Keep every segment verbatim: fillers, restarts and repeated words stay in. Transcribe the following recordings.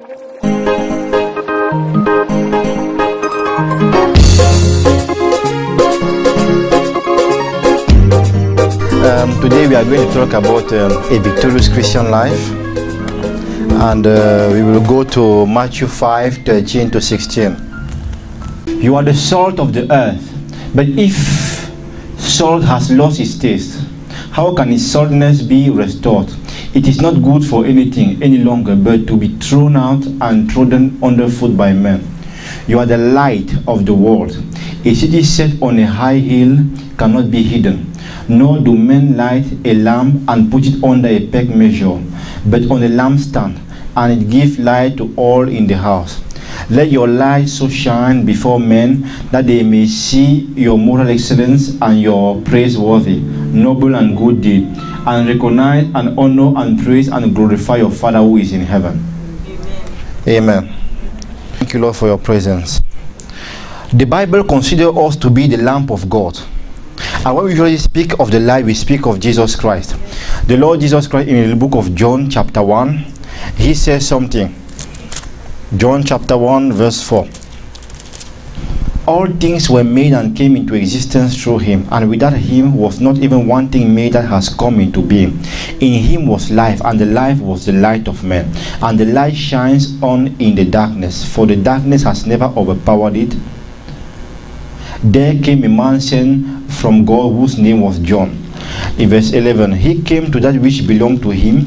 Um, today we are going to talk about um, a victorious Christian life, and uh, we will go to Matthew five, thirteen to sixteen. You are the salt of the earth, but if salt has lost its taste, how can its saltness be restored? It is not good for anything any longer but to be thrown out and trodden underfoot by men. You are the light of the world. A city set on a high hill cannot be hidden, nor do men light a lamp and put it under a peg measure, but on a lampstand, and it gives light to all in the house. Let your light so shine before men that they may see your moral excellence and your praiseworthy, noble and good deed, and recognize and honor and praise and glorify your Father who is in heaven. Amen. Amen. Thank you, Lord, for your presence. The Bible considers us to be the lamp of God. And when we usually speak of the light, we speak of Jesus Christ. The Lord Jesus Christ, in the book of John chapter one, he says something. John chapter one verse four. All things were made and came into existence through him, and without him was not even one thing made that has come into being. In him was life, and the life was the light of men. And the light shines on in the darkness, for the darkness has never overpowered it. There came a man sent from God whose name was John. In verse eleven, he came to that which belonged to him,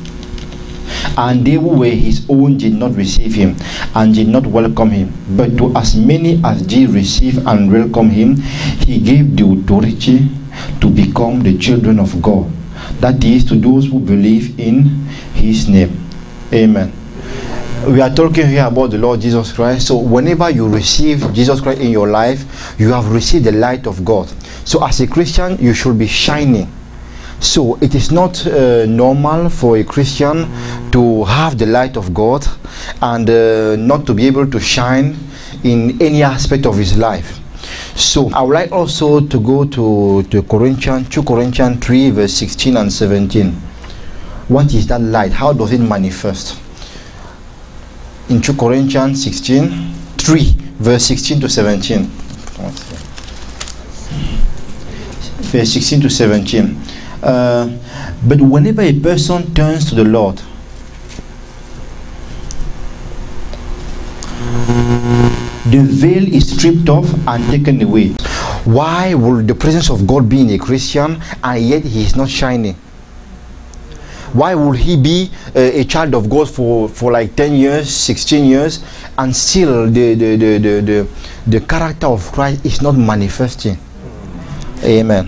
and they who were his own did not receive him, and did not welcome him. But to as many as did receive and welcome him, he gave the authority to become the children of God. That is, to those who believe in his name. Amen. We are talking here about the Lord Jesus Christ. So whenever you receive Jesus Christ in your life, you have received the light of God. So as a Christian, you should be shining. So it is not uh, normal for a Christian to have the light of God and uh, not to be able to shine in any aspect of his life. So I would like also to go to, to Corinthians, two Corinthians three verse sixteen and seventeen. What is that light? How does it manifest? In two Corinthians sixteen, three verse sixteen to seventeen. Verse sixteen to seventeen. Uh, but whenever a person turns to the Lord, the veil is stripped off and taken away. Why will the presence of God be in a Christian and yet he is not shining? Why would he be uh, a child of God for, for like ten years, sixteen years, and still the, the, the, the, the, the character of Christ is not manifesting? Amen.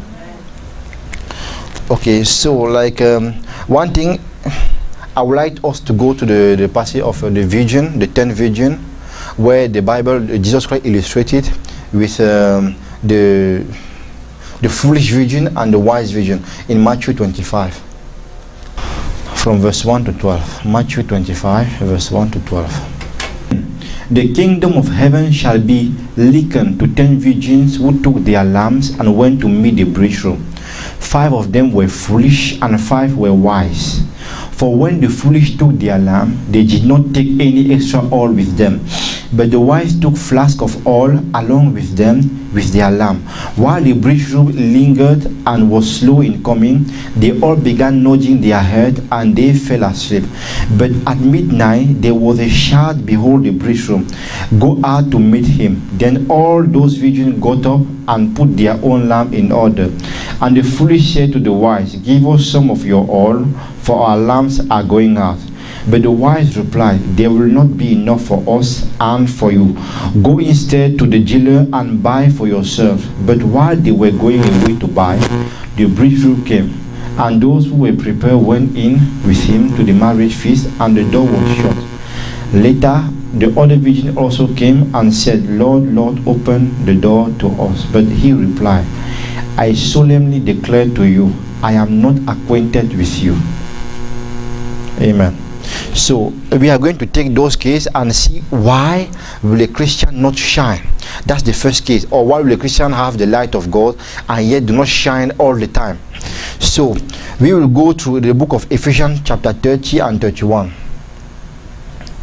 Okay, so like um, one thing, I would like us to go to the, the passage of uh, the virgin, the ten virgin, where the Bible, Jesus Christ illustrated with um, the, the foolish virgin and the wise virgin in Matthew twenty-five. From verse one to twelve. Matthew twenty-five, verse one to twelve. The kingdom of heaven shall be likened to ten virgins who took their lamps and went to meet the bridegroom. Five of them were foolish and five were wise. For when the foolish took their lamp, they did not take any extra oil with them, but the wise took flask of oil along with them with their lamp. While the bridegroom lingered and was slow in coming, they all began nodding their head and they fell asleep. But at midnight there was a shout, "Behold, the bridegroom! Go out to meet him." Then all those virgins got up and put their own lamp in order. And the foolish said to the wise, "Give us some of your oil, for our lamps are going out." But the wise replied, "There will not be enough for us and for you. Go instead to the dealer and buy for yourselves." But while they were going away to buy, the bridegroom came, and those who were prepared went in with him to the marriage feast, and the door was shut. Later, the other virgin also came and said, "Lord, Lord, open the door to us." But he replied, "I solemnly declare to you, I am not acquainted with you." Amen. So we are going to take those cases and see why will a Christian not shine. That's the first case. Or why will a Christian have the light of God and yet do not shine all the time. So we will go through the book of Ephesians chapter thirty and thirty-one.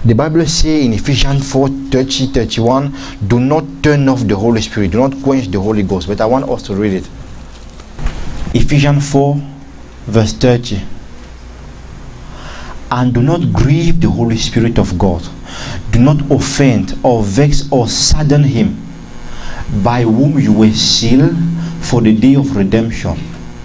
The Bible says in Ephesians four, thirty, thirty-one, do not turn off the Holy Spirit, do not quench the Holy Ghost. But I want us to read it. Ephesians four, verse thirty. And do not grieve the Holy Spirit of God. Do not offend or vex or sadden him, by whom you were sealed for the day of redemption.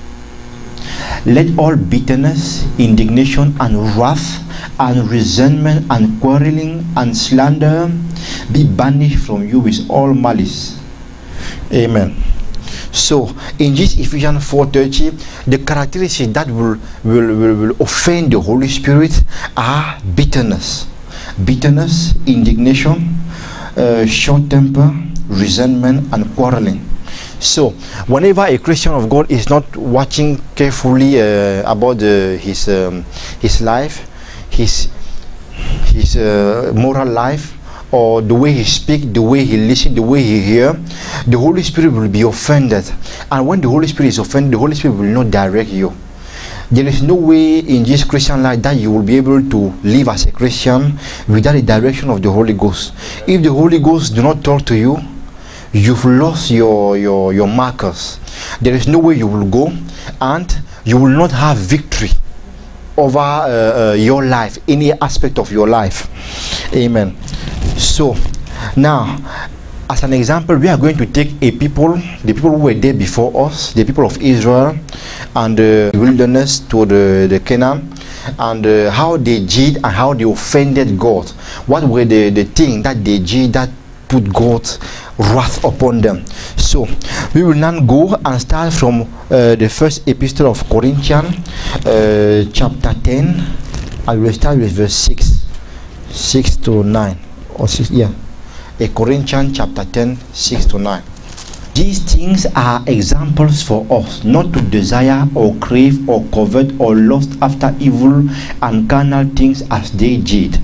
Let all bitterness, indignation, and wrath, and resentment, and quarreling, and slander be banished from you with all malice. Amen. So, in this Ephesians four thirty, the characteristics that will, will, will, will offend the Holy Spirit are bitterness. Bitterness, indignation, uh, short temper, resentment, and quarreling. So, whenever a Christian of God is not watching carefully uh, about uh, his um, his life, his his uh, moral life, or the way he speaks, the way he listens, the way he hears, the Holy Spirit will be offended. And when the Holy Spirit is offended, the Holy Spirit will not direct you. There is no way in this Christian life that you will be able to live as a Christian without the direction of the Holy Ghost. If the Holy Ghost do not talk to you, you've lost your, your, your markers. There is no way you will go, and you will not have victory over uh, uh, your life, any aspect of your life. Amen. So, now, as an example, we are going to take a people, the people who were there before us, the people of Israel, and the wilderness to the, the Canaan, and uh, how they did and how they offended God. What were the, the things that they did that put God's wrath upon them? So we will now go and start from uh, the first epistle of Corinthians, uh, chapter ten. I will start with verse six, six to nine, or six, yeah. A Corinthians chapter ten, six to nine. These things are examples for us, not to desire or crave or covet or lust after evil and carnal things as they did.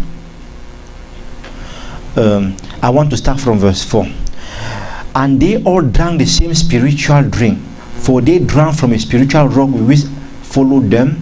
Um, I want to start from verse four. And they all drank the same spiritual drink, for they drank from a spiritual rock which followed them,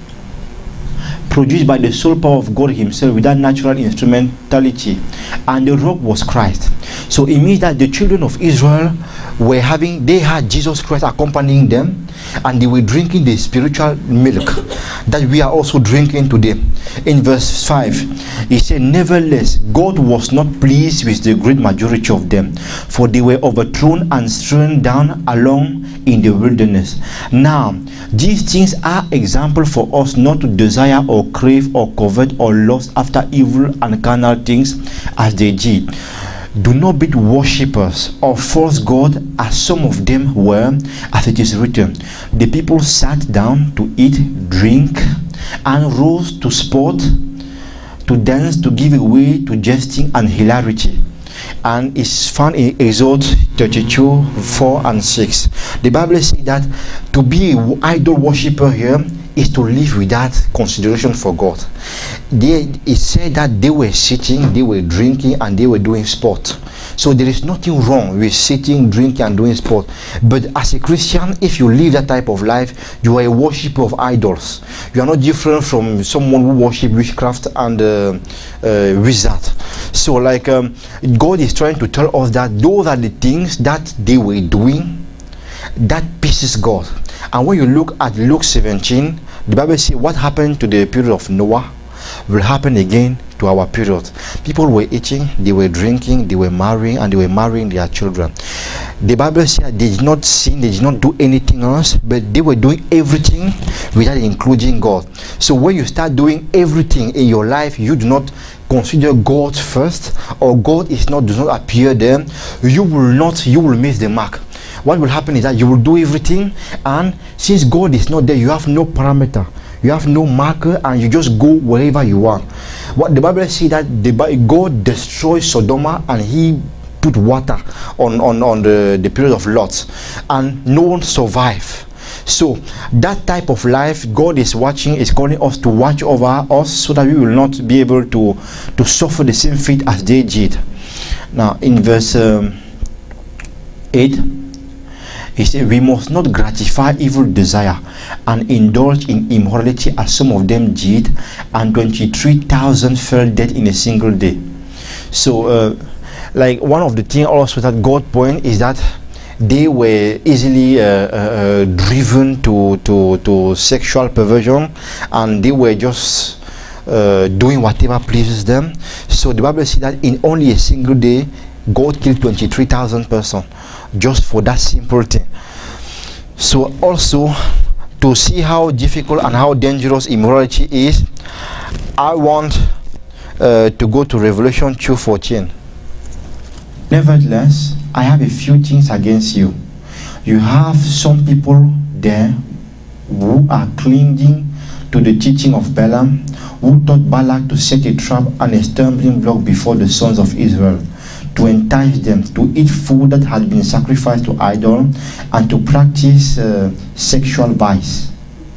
produced by the sole power of God himself without natural instrumentality, and the rock was Christ. So it means that the children of Israel were having, they had Jesus Christ accompanying them, and they were drinking the spiritual milk that we are also drinking today. In verse five, he said, nevertheless, God was not pleased with the great majority of them, for they were overthrown and strewn down along in the wilderness. Now, these things are examples for us not to desire or crave or covet or lust after evil and carnal things as they did. Do not be worshippers of false god, as some of them were, as it is written, the people sat down to eat, drink, and rose to sport, to dance, to give way to jesting and hilarity. And it's found in Exodus thirty-two, four and six. The Bible says that to be an idol worshipper here is to live without consideration for God. They, it said that they were sitting, they were drinking, and they were doing sport. So there is nothing wrong with sitting, drinking, and doing sport. But as a Christian, if you live that type of life, you are a worshipper of idols. You are not different from someone who worships witchcraft and uh, uh, wizard. So like um, God is trying to tell us that those are the things that they were doing that pisses God. And when you look at Luke seventeen, the Bible says what happened to the period of Noah will happen again to our period. People were eating, they were drinking, they were marrying, and they were marrying their children. The Bible says they did not sin, they did not do anything else, but they were doing everything without including God. So when you start doing everything in your life, you do not consider God first, or God is not does not appear there, you will not, you will miss the mark. What will happen is that you will do everything, and since God is not there, you have no parameter, you have no marker, and you just go wherever you want. What the Bible says that the God destroyed Sodom, and he put water on on on the the period of Lot, and no one survived. So that type of life God is watching, is calling us to watch over us, so that we will not be able to to suffer the same fate as they did. Now in verse um, eight, He said, we must not gratify evil desire and indulge in immorality as some of them did, and twenty-three thousand fell dead in a single day. So, uh, like one of the things also that God point is that they were easily uh, uh, driven to, to, to sexual perversion, and they were just uh, doing whatever pleases them. So the Bible says that in only a single day, God killed twenty-three thousand persons just for that simple thing. So also, to see how difficult and how dangerous immorality is, I want uh, to go to Revelation two fourteen. Nevertheless, I have a few things against you. You have some people there who are clinging to the teaching of Balaam, who taught Balak to set a trap and a stumbling block before the sons of Israel, to entice them to eat food that had been sacrificed to idols, and to practice uh, sexual vice.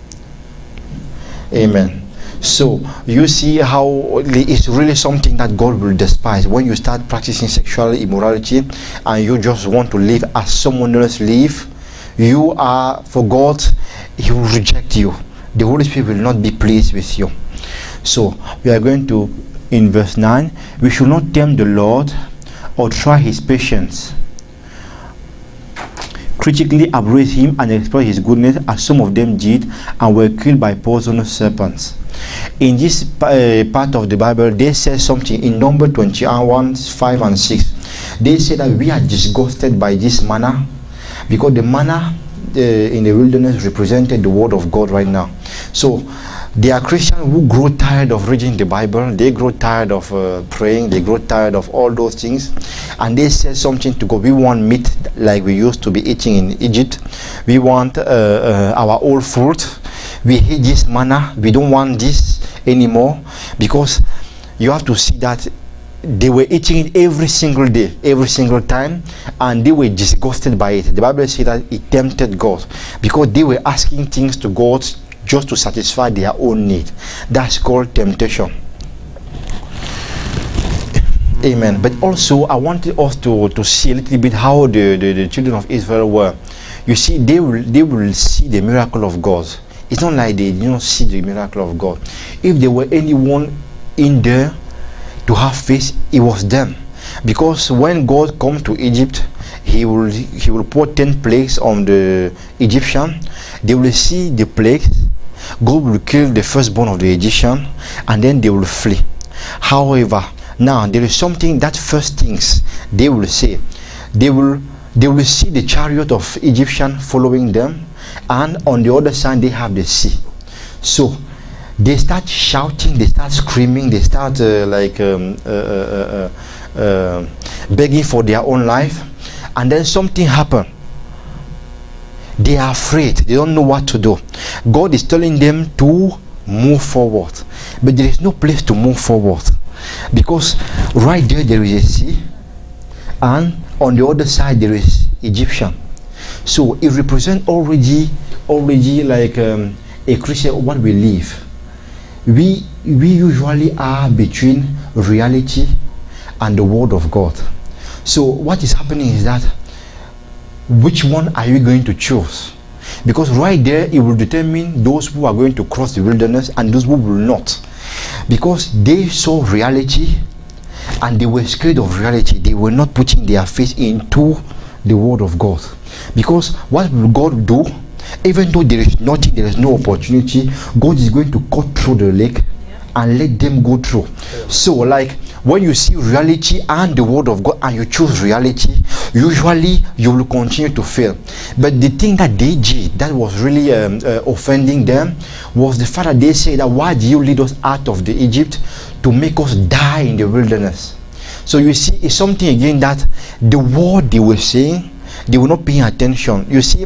Amen. So you see how it's really something that God will despise when you start practicing sexual immorality and you just want to live as someone else live. You are, for God, He will reject you. The Holy Spirit will not be pleased with you. So we are going to, in verse nine, we should not tempt the Lord or try His patience, critically abhor Him and exploit His goodness, as some of them did and were killed by poisonous serpents. In this uh, part of the Bible, they say something in Number twenty-one, five and six. They say that we are disgusted by this manna, because the manna uh, in the wilderness represented the word of God right now. So there are Christians who grow tired of reading the Bible, they grow tired of uh, praying, they grow tired of all those things, and they say something to God. We want meat like we used to be eating in Egypt. We want uh, uh, our old fruit. We hate this manna. We don't want this anymore, because you have to see that they were eating it every single day, every single time, and they were disgusted by it. The Bible says that it tempted God, because they were asking things to God just to satisfy their own need. That's called temptation. Amen. But also I wanted us to, to see a little bit how the, the, the children of Israel were. You see, they will, they will see the miracle of God. It's not like they did not see the miracle of God. If there were anyone in there to have faith, it was them. Because when God comes to Egypt, he will he will put ten plagues on the Egyptian. They will see the plagues. God will kill the firstborn of the Egyptian, and then they will flee. However, now there is something that first things they will say. They will they will see the chariot of Egyptian following them, and on the other side they have the sea. So they start shouting, they start screaming, they start uh, like um, uh, uh, uh, uh, begging for their own life, and then something happened. They are afraid, they don't know what to do. God is telling them to move forward, but there is no place to move forward, because right there there is a sea, and on the other side there is Egyptian. So it represents already already like um, a Christian, what we live. We we usually are between reality and the word of God. So what is happening is that, which one are you going to choose? Because right there it will determine those who are going to cross the wilderness and those who will not. Because they saw reality and they were scared of reality. They were not putting their faith into the word of God. Because what will God do? Even though there is nothing, there is no opportunity, God is going to cut through the lake and let them go through. So like when you see reality and the word of God and you choose reality, usually you will continue to fail. But the thing that they did that was really um, uh, offending them was the fact that they say that, why do you lead us out of the Egypt to make us die in the wilderness? So you see, it's something again that the word they were saying, they were not paying attention. You see,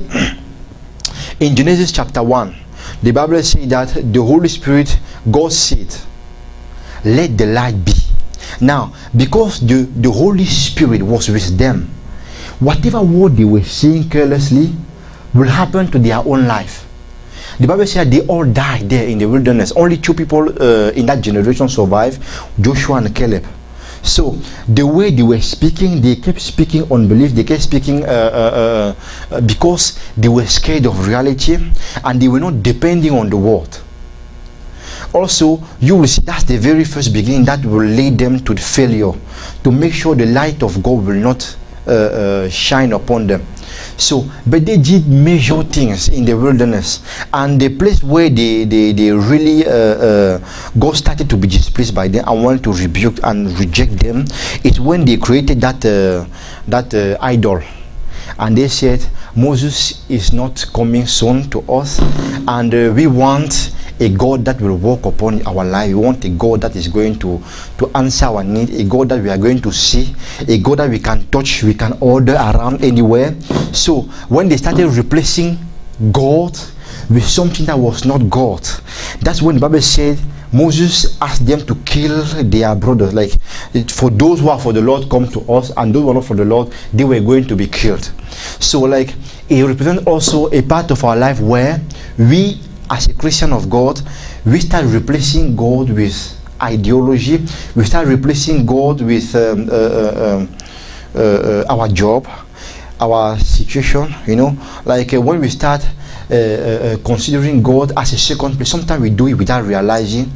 in Genesis chapter one, the Bible says that the Holy Spirit, God said, let the light be. Now, because the, the Holy Spirit was with them, whatever word they were saying carelessly will happen to their own life. The Bible said they all died there in the wilderness. Only two people uh, in that generation survived, Joshua and Caleb. So the way they were speaking, they kept speaking unbelief, they kept speaking uh, uh, uh, because they were scared of reality, and they were not depending on the word. Also, you will see that's the very first beginning that will lead them to the failure, to make sure the light of God will not uh, uh, shine upon them. So, but they did major things in the wilderness, and the place where they they, they really uh, uh, God started to be displeased by them and wanted to rebuke and reject them is when they created that uh, that uh, idol, and they said Moses is not coming soon to us, and uh, we want a God that will walk upon our life. We want a God that is going to to answer our need, a God that we are going to see, a God that we can touch, we can order around anywhere. So when they started replacing God with something that was not God, that's when the Bible said Moses asked them to kill their brothers. Like, for those who are for the Lord, come to us, and those who are not for the Lord, they were going to be killed. So like, it represents also a part of our life where we, as a Christian of God, we start replacing God with ideology. We start replacing God with um, uh, uh, uh, uh, our job, our situation, you know. Like uh, when we start uh, uh, considering God as a second place, sometimes we do it without realizing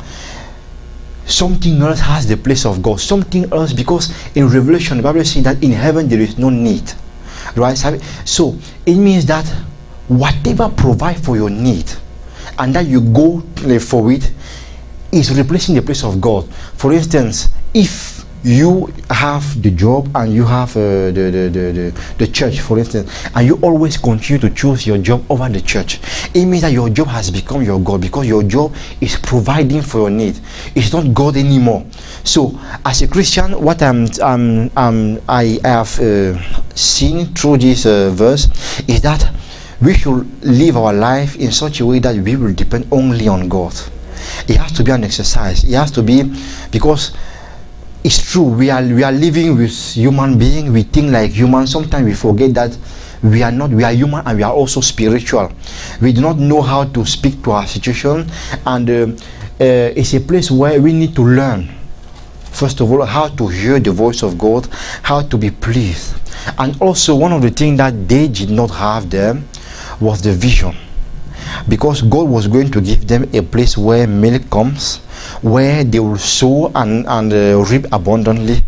something else has the place of God. Something else, because in Revelation, the Bible is saying that in heaven there is no need. Right? So it means that whatever provide for your need, and that you go uh, for it, is replacing the place of God. For instance, if you have the job and you have uh, the, the, the, the, the church, for instance, and you always continue to choose your job over the church, it means that your job has become your God, because your job is providing for your need. It's not God anymore. So as a Christian, what I'm, um, um, I have uh, seen through this uh, verse is that we should live our life in such a way that we will depend only on God. It has to be an exercise. It has to be, because it's true, we are we are living with human beings, we think like humans. Sometimes we forget that we are not, we are human and we are also spiritual. We do not know how to speak to our situation, and uh, uh, it's a place where we need to learn, first of all, how to hear the voice of God, how to be pleased. And also, one of the things that they did not have there was the vision, because God was going to give them a place where milk comes, where they will sow and, and uh, reap abundantly.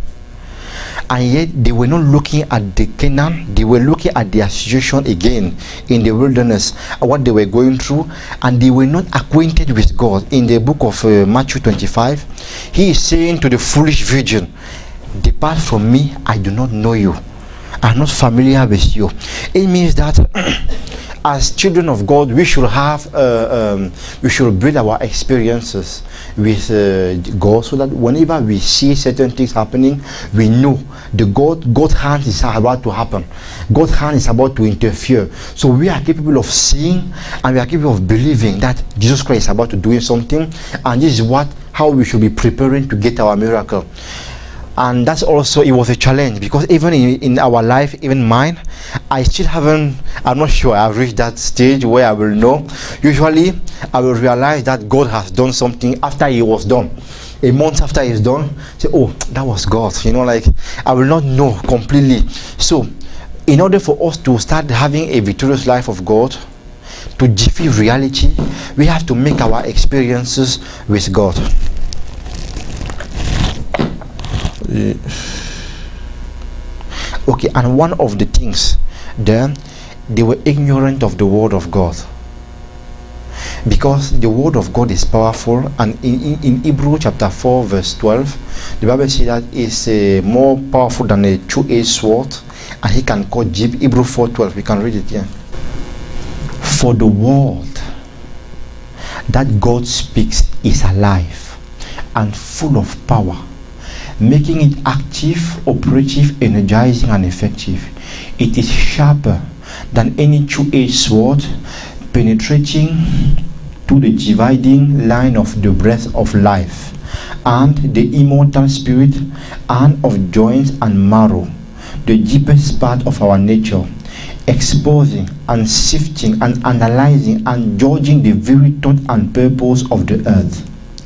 And yet they were not looking at the Canaan, they were looking at their situation again in the wilderness, what they were going through, and they were not acquainted with God. In the book of uh, Matthew twenty-five, he is saying to the foolish virgin, "Depart from me, I do not know you. I'm not familiar with you." It means that as children of God, we should have, uh, um, we should build our experiences with uh, God, so that whenever we see certain things happening, we know the God, God's hand is about to happen. God's hand is about to interfere. So we are capable of seeing, and we are capable of believing that Jesus Christ is about to do something, and this is what, how we should be preparing to get our miracle. And that's also, it was a challenge, because even in, in our life, even mine, I still haven't, I'm not sure I've reached that stage where I will know. Usually I will realize that God has done something after it was done. A month after it's done, say, oh, that was God, you know, like I will not know completely. So in order for us to start having a victorious life of God, to defeat reality, we have to make our experiences with God. Okay, and one of the things there, they were ignorant of the word of God, because the word of God is powerful. And in, in, in Hebrew chapter four verse twelve, the Bible says that it's uh, more powerful than a two-edged sword, and he can cut deep. Hebrew four twelve, we can read it here. For the word that God speaks is alive and full of power, making it active, operative, energizing, and effective. It is sharper than any two-edged sword, penetrating to the dividing line of the breath of life and the immortal spirit, and of joints and marrow, the deepest part of our nature, exposing and sifting and analyzing and judging the very thought and purpose of the earth.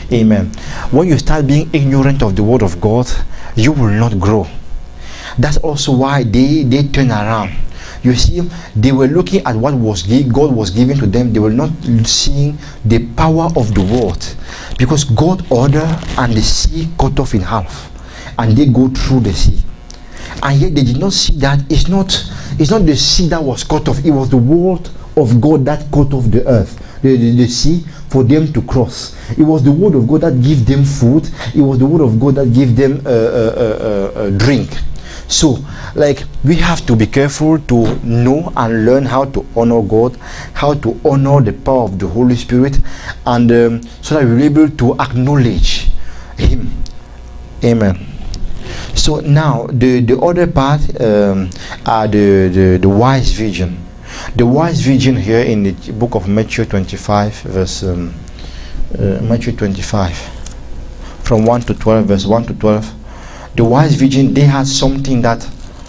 Amen. When you start being ignorant of the word of God, you will not grow. That's also why they they turn around. You see, they were looking at what was God was giving to them. They were not seeing the power of the word, because God ordered and the sea cut off in half, and they go through the sea. And yet they did not see that it's not it's not the sea that was cut off. It was the word of God that cut off the earth, the, the, the sea, for them to cross. It was the word of God that gave them food. It was the word of God that gave them a uh, uh, uh, uh, drink. So, like, we have to be careful to know and learn how to honor God, how to honor the power of the Holy Spirit, and um, so that we'll be able to acknowledge Him. Amen. So now the the other part um, are the, the the wise virgin. The wise virgin here in the book of Matthew twenty-five, verse um, uh, Matthew twenty-five, from one to twelve, verse one to twelve. The wise virgin, they had something that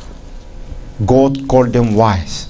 God called them wise.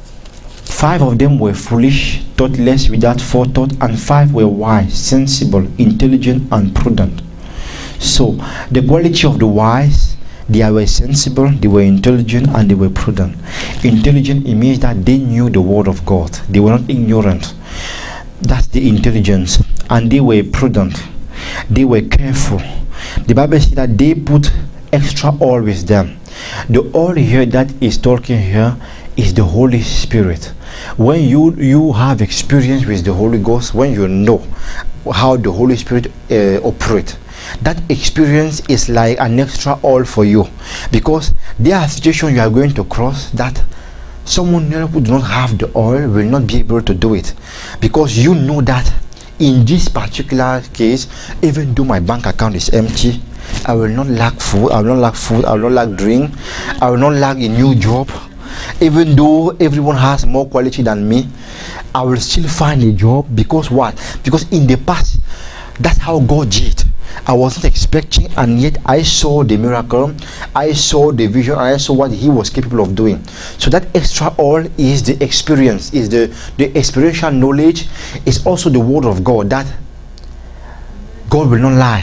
Five of them were foolish, thoughtless, without forethought, and five were wise, sensible, intelligent, and prudent. So the quality of the wise, they were sensible, they were intelligent, and they were prudent. Intelligent, it means that they knew the word of God. They were not ignorant. That's the intelligence. And they were prudent. They were careful. The Bible says that they put extra oil with them. The oil here that is talking here is the Holy Spirit. When you you have experience with the Holy Ghost, when you know how the Holy Spirit uh, operates, that experience is like an extra oil for you, because there are situations you are going to cross that someone who do not have the oil will not be able to do it, because you know that in this particular case, even though my bank account is empty, I will not lack food, I will not lack food, I will not lack drink, I will not lack a new job. Even though everyone has more quality than me, I will still find a job. Because what? Because in the past, that's how God did. I wasn't expecting, and yet I saw the miracle, I saw the vision, and I saw what He was capable of doing. So that extra oil is the experience, is the the experiential knowledge, is also the word of God, that God will not lie.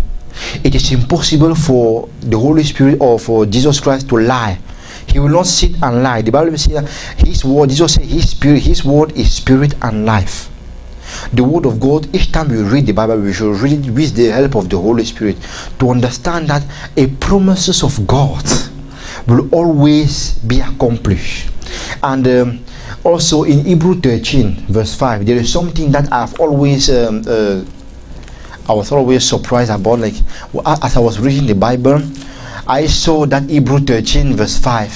It is impossible for the Holy Spirit or for Jesus Christ to lie. He will not sit and lie. The Bible says that His word, Jesus said, His spirit, His word is spirit and life. The word of God, each time we read the Bible, we should read it with the help of the Holy Spirit to understand that a promises of God will always be accomplished. And um, also in Hebrews thirteen verse five, there is something that I've always um, uh, I was always surprised about. Like, as I was reading the Bible, I saw that Hebrews thirteen verse five,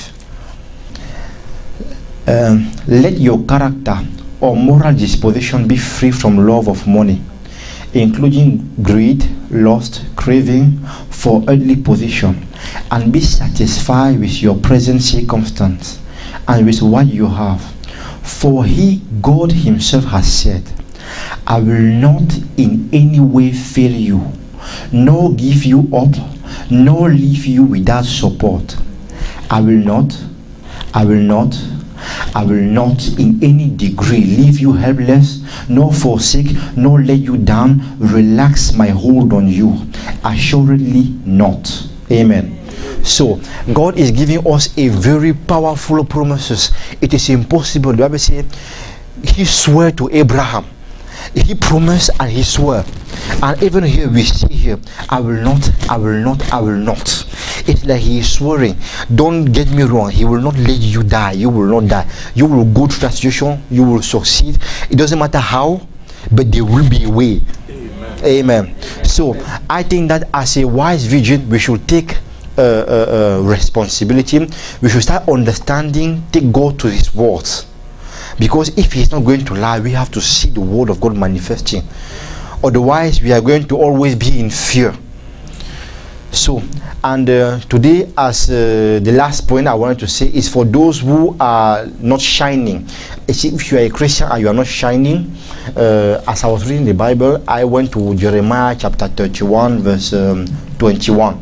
um, let your character or moral disposition be free from love of money, including greed, lust, craving for earthly position, and be satisfied with your present circumstance and with what you have. For He, God Himself, has said, I will not in any way fail you, nor give you up, nor leave you without support. I will not, I will not, I will not in any degree leave you helpless, nor forsake, nor let you down, relax my hold on you. Assuredly not. Amen. So God is giving us a very powerful promises. It is impossible. The Bible says He swore to Abraham. He promised and He swore. And even here we see here, I will not, I will not, I will not. It's like He is swearing. Don't get me wrong, He will not let you die. You will not die. You will go through that situation. You will succeed. It doesn't matter how, but there will be a way. Amen. Amen. So I think that as a wise virgin, we should take uh, uh, uh, responsibility. We should start understanding, take God to His words. Because if He's not going to lie, we have to see the word of God manifesting. Otherwise, we are going to always be in fear. So, and uh, today, as uh, the last point I wanted to say is for those who are not shining. If you are a Christian and you are not shining, uh, as I was reading the Bible, I went to Jeremiah chapter thirty-one, verse um, twenty-one.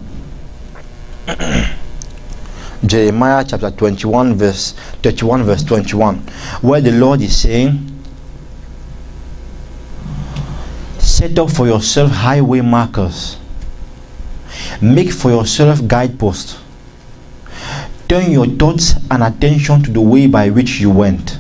Jeremiah chapter twenty-one, verse thirty-one, verse twenty-one, where the Lord is saying, Set up for yourself highway markers. Make for yourself guideposts. Turn your thoughts and attention to the way by which you went.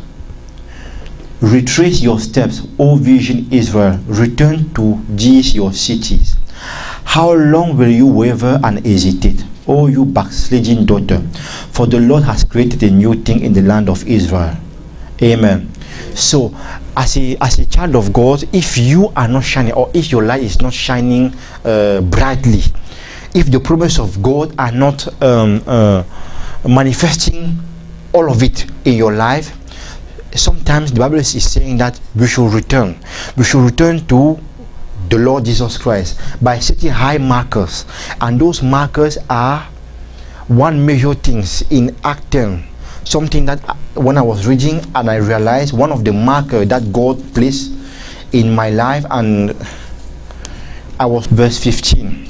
Retrace your steps, O Vision Israel. Return to these your cities. How long will you waver and hesitate, O you backsliding daughter? For the Lord has created a new thing in the land of Israel. Amen. So, as a as a child of God, if you are not shining, or if your light is not shining uh, brightly, if the promise of God are not um, uh, manifesting all of it in your life, sometimes the Bible is saying that we should return. We should return to the Lord Jesus Christ by setting high markers, and those markers are one major things in Act ten. Something that when I was reading and I realized one of the markers that God placed in my life, and I was verse fifteen.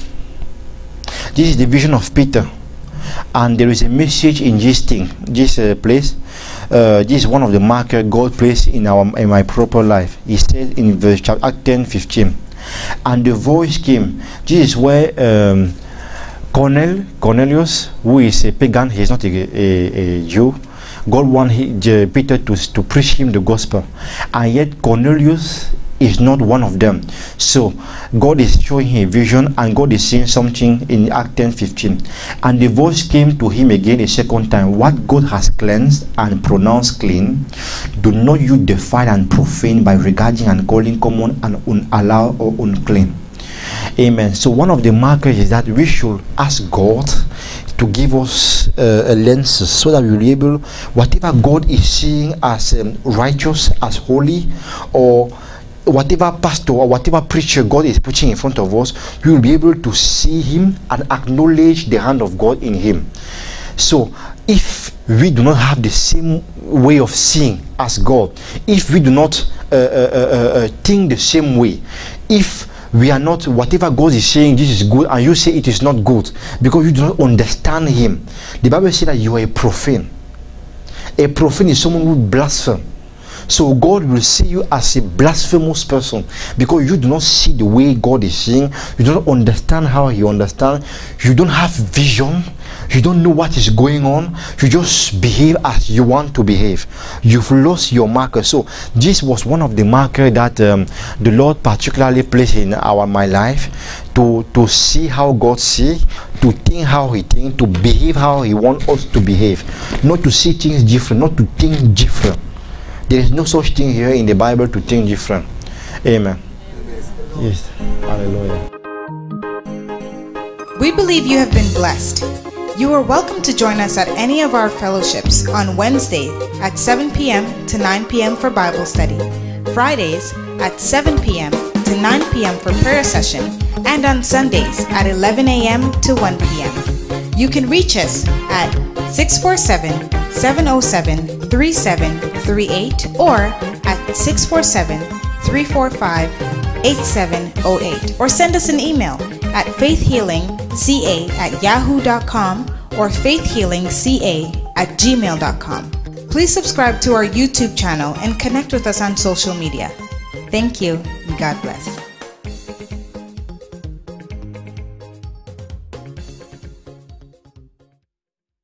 This is the vision of Peter, and there is a message in this thing, this uh, place. Uh, this is one of the markers God placed in our in my proper life. He said in verse chapter Act ten fifteen, and the voice came. This is where um, Cornel, Cornelius, who is a pagan, he is not a, a, a Jew. God wanted Peter to, to preach him the gospel, and yet Cornelius is not one of them. So God is showing him a vision, and God is saying something in Act ten fifteen. And the voice came to him again a second time. What God has cleansed and pronounced clean, do not you defile and profane by regarding and calling common and unallowed or unclean. Amen. So one of the markers is that we should ask God to give us uh, a lens so that we will be able, whatever God is seeing as um, righteous, as holy, or whatever pastor or whatever preacher God is putting in front of us, we will be able to see him and acknowledge the hand of God in him. So if we do not have the same way of seeing as God, if we do not uh, uh, uh, uh, think the same way, if we are not, whatever God is saying this is good and you say it is not good because you do not understand him, the Bible says that you are a profane. A profane is someone who blasphemes. So God will see you as a blasphemous person because you do not see the way God is seeing. You don't understand how he understands. You don't have vision. You don't know what is going on. You just behave as you want to behave. You've lost your marker. So this was one of the markers that um, the Lord particularly placed in our my life, to to see how God sees, to think how he thinks, to behave how he wants us to behave, not to see things different, not to think different. There is no such thing here in the Bible to think different. Amen. Yes. Hallelujah. We believe you have been blessed. You are welcome to join us at any of our fellowships on Wednesday at seven p m to nine p m for Bible study, Fridays at seven p m to nine p m for prayer session, and on Sundays at eleven a m to one p m You can reach us at six four seven, seven oh seven, three seven three eight or at six four seven, three four five, eight seven oh eight, or send us an email at faithhealingca at yahoo dot com or faithhealingca at gmail dot com. Please subscribe to our YouTube channel and connect with us on social media. Thank you, and God bless.